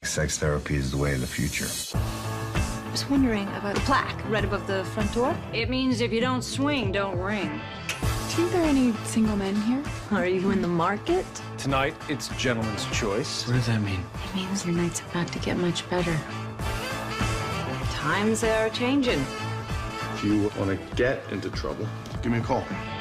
sex therapy is the way of the future. I was wondering about the plaque right above the front door. It means if you don't swing, don't ring. Do you think there are any single men here? Are you in the market? Tonight, it's gentleman's choice. What does that mean? It means your night's about to get much better. Times are changing. If you want to get into trouble, give me a call.